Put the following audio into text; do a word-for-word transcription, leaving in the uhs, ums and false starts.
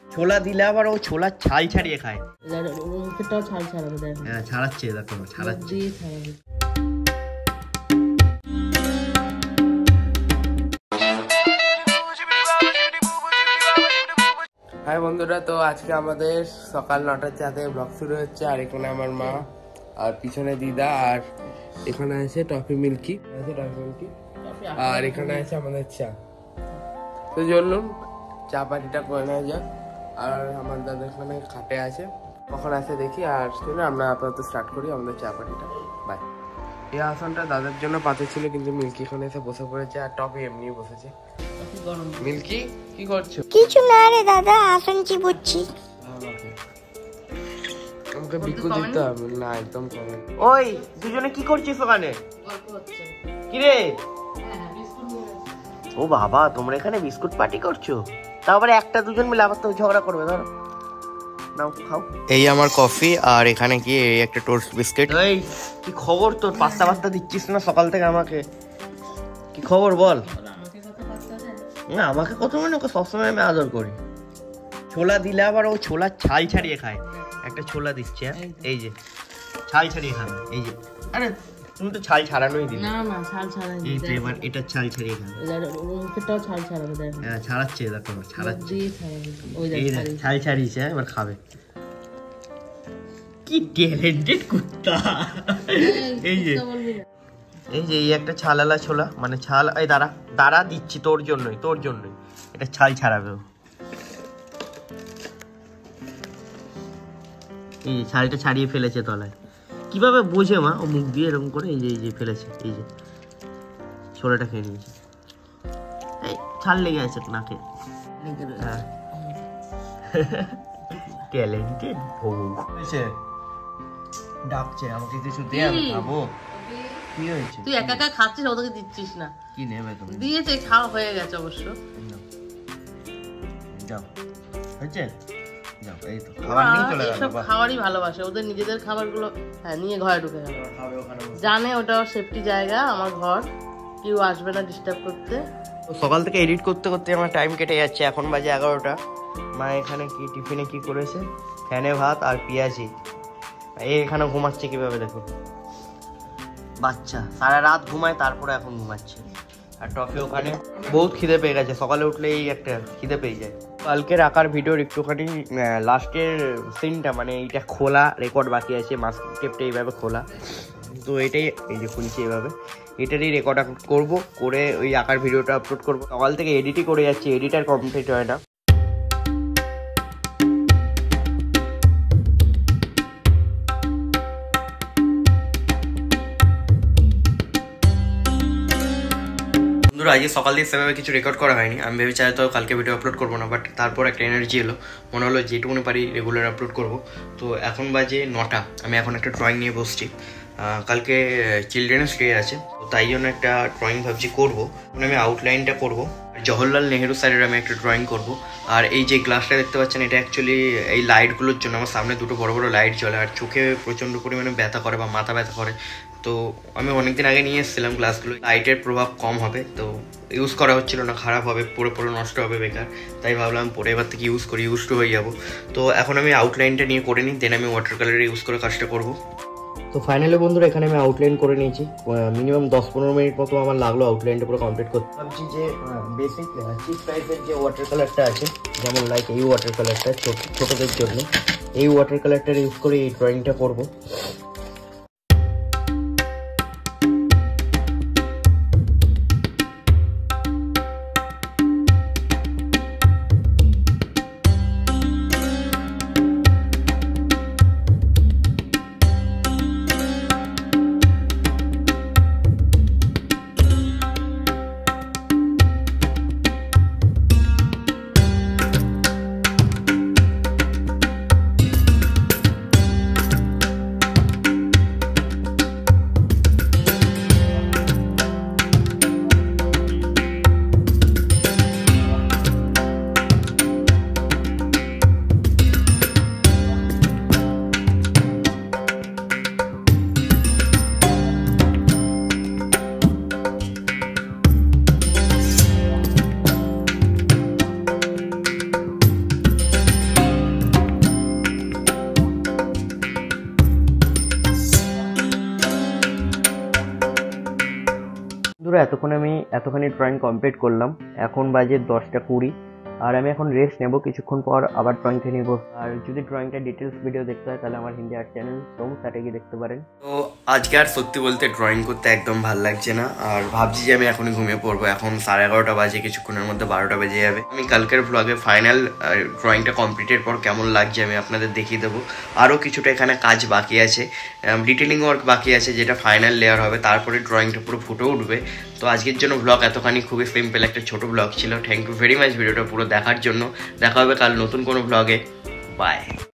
ছোলা দিলে আবার ও ছোলার ছাল ছাড়িয়ে খায়। মুখেরটাও ছাল ছাড়াবে দেখো। হ্যাঁ ছাড়াচ্ছে, দেখো ছাড়াচ্ছে। হাই বন্ধুরা, তো আজকে আমাদের সকাল নটার চা থেকে ব্লগ শুরু হচ্ছে। আর এখানে আমার মা, আর পিছনে দিদা, আর এখানে আছে টফি মিল্কি আছে টফি মিল্কি আর এখানে আছে আমাদের চা। তো চলুন চা পাটিটা করে নেওয়া যাক। আর আমার দাদা এখানে খাটে আছে, কখন আসে দেখি। আর চলুন আমরা আপাতত স্টার্ট করি আমাদের চা পাটিটা। বাই। এই আসনটা দাদার জন্য পাতে ছিল, কিন্তু মিল্কি এখানে এসে বসে পড়েছে, আর টফি এমনি বসেছে। মিল্কি কি করছো? কিছু না রে দাদা, আসন চিবুচ্ছি। আমাকে বিকু দিতে হবে না, একদম কমে। ওই দুজনে কি করছিস ওখানে? কি রে? ও বাবা, তোমরা এখানে বিস্কুট পার্টি করছো? তারপরে একটা দুজন মিলে আবার তো ঝগড়া করবে। ধরো নাও খাও। এই আমার কফি, আর এখানে কি এই একটা টোস্ট বিস্কিট। এই কি খবর তোর? পাস্তা পাস্তা দিচ্ছিস না সকাল থেকে আমাকে, কি খবর বল? না আমাকে কত মানে, ওকে সবসময় আমি আদর করি। ছোলা দিলে আবার ও ছোলার ছাল ছাড়িয়ে খায়। একটা ছোলা দিচ্ছে, এই যে ছাল ছাড়িয়ে খাবে। এই যে, আরে তুমি তো ছাল ছাড়ানোই দিলে। না না, ছাল ছাড়াই। এই তো এবার এটা ছাল ছাড়িয়ে খাবে। মুখেরটাও ছাল ছাড়াবে দেখো। হ্যাঁ ছাড়াচ্ছে, দেখো ছাড়াচ্ছে। ওই দেখো ছাল ছাড়িয়েছে, এবার খাবে। কি ট্যালেন্টেড কুত্তা। এই যে এই যে এই একটা ছালালা ছোলা, মানে ছাল। এই দাঁড়া দাঁড়া দিচ্ছি, তোর জন্যই তোর জন্যই এটা ছাল ছাড়াবে। এই যে ছালটা ছাড়িয়ে ফেলেছে তলায়। কিভাবে বোঝে মা? ও মুখ দিয়ে এরকম করে এই যে এই যে ফেলেছে, এই যে ছোলাটা খেয়ে নিয়েছে। এই ছাল লেগে আছে নাকে। হ্যাঁ ট্যালেন্টেড ভোগ। ডাকছে আমাকে কিছু দে, আমি খাবো। কি হয়েছে? তুই একা একা খাচ্ছিস, ওদেরকে দিচ্ছিস না। কি নেবে তুমি? দিয়েছে, খাওয়া হয়ে গেছে অবশ্য। যাও হয়েছে, যাও। এই তো খাবার নিয়ে চলে গেল। সব খাবারই ভালোবাসে, ওদের নিজেদের খাবারগুলো হ্যাঁ নিয়ে ঘরে ঢুকে গেল। জানে ওটা সেফটি জায়গা, আমার ঘর, কেউ আসবে না ডিস্টার্ব করতে। সকাল থেকে এডিট করতে করতে আমার টাইম কেটে যাচ্ছে। এখন বাজে এগারোটা। মা এখানে কি টিফিনে কি করেছে? ফ্যানে ভাত আর পেঁয়াজি। এই এখানে ঘুমাচ্ছে কিভাবে দেখো, বাচ্চা সারা রাত ঘুমায়, তারপরে এখন ঘুমাচ্ছে। আর টফি ওখানে বহুত খিদে পেয়ে গেছে, সকালে উঠলে এই একটা খিদে পেয়ে যায়। কালকের আঁকার ভিডিওর একটুখানি লাস্টের সিনটা, মানে এইটা খোলা রেকর্ড বাকি আছে, মাস্ক টেপটা এইভাবে খোলা। তো এটাই এই যে খুলছি এইভাবে, এটারই রেকর্ড আপলোড করবো, করে ওই আঁকার ভিডিওটা আপলোড করবো। সকাল থেকে এডিটই করে যাচ্ছি, এডিটার কমপ্লিট হয় না। আজকে সকাল দিয়ে সেভাবে কিছু রেকর্ড করা হয়নি। আমি ভেবেছি তো কালকে ভিডিও আপলোড করবো না, বাট তারপর একটা এনার্জি এলো, মনে হলো যেটুকুনি পারি রেগুলার আপলোড করব। তো এখন বাজে নটা, আমি এখন একটা ড্রয়িং নিয়ে বসছি। কালকে চিলড্রেন্স ডে আছে, তো তাই জন্য একটা ড্রয়িং ভাবছি করবো। আমি আউটলাইনটা করবো, জওহরলাল নেহেরু স্যারের আমি একটা ড্রয়িং করব। আর এই যে গ্লাসটা দেখতে পাচ্ছেন, এটা অ্যাকচুয়ালি এই লাইটগুলোর জন্য। আমার সামনে দুটো বড় বড় লাইট জ্বলে, আর চোখে প্রচণ্ড পরিমাণে ব্যথা করে বা মাথা ব্যথা করে। তো আমি অনেকদিন আগে নিয়ে এসেছিলাম গ্লাসগুলো, লাইটের প্রভাব কম হবে, তো ইউজ করা হচ্ছিল না, খারাপ হবে, পরে পরে নষ্ট হবে বেকার। তাই ভাবলাম পরে এবার থেকে ইউজ করি, ইউজ টু হয়ে যাবো। তো এখন আমি আউটলাইনটা নিয়ে করে নিই, দেন আমি ওয়াটার কালারে ইউজ করে কাজটা করবো। তো ফাইনালি বন্ধুরা এখানে আমি আউটলাইন করে নিয়েছি। মিনিমাম দশ পনেরো মিনিট মতো আমার লাগলো আউটলাইনটা পুরো কমপ্লিট করতে। ভাবছি যে বেসিক চিপ টাইপের যে ওয়াটার কালারটা আছে, যেমন লাইক এই ওয়াটার কালারটা ছোটোদের জন্য, এই ওয়াটার কালারটা ইউজ করে এই ড্রয়িংটা করবো। বন্ধুরা এতক্ষণ আমি এতখানি ড্রয়িং কমপ্লিট করলাম, এখন বাজে দশটা কুড়ি, আর আমি এখন রেস্ট নেব, কিছুক্ষণ পর আবার ড্রয়িংটা নিব। আর যদি ড্রয়িংটা ডিটেলস ভিডিও দেখতে হয় তাহলে আমার হিন্দি আর্ট চ্যানেল সোম তাতে গিয়ে দেখতে পারেন। তো আজকে আর সত্যি বলতে ড্রয়িং করতে একদম ভালো লাগছে না, আর ভাবছি যে আমি এখনই ঘুমিয়ে পড়বো। এখন সাড়ে এগারোটা বাজে, কিছুক্ষণের মধ্যে বারোটা বেজে যাবে। আমি কালকের ব্লগে ফাইনাল ড্রয়িংটা কমপ্লিটের পর কেমন লাগছে আমি আপনাদের দেখিয়ে দেবো। আরও কিছুটা এখানে কাজ বাকি আছে, ডিটেলিং ওয়ার্ক বাকি আছে, যেটা ফাইনাল লেয়ার হবে, তারপরে ড্রয়িংটা পুরো ফুটে উঠবে। তো আজকের জন্য ব্লগ এতখানি, খুবই সিম্পল একটা ছোট ব্লগ ছিল। থ্যাংক ইউ ভেরি মাচ ভিডিওটা পুরো দেখার জন্য। দেখা হবে কাল নতুন কোনো ব্লগে। বাই।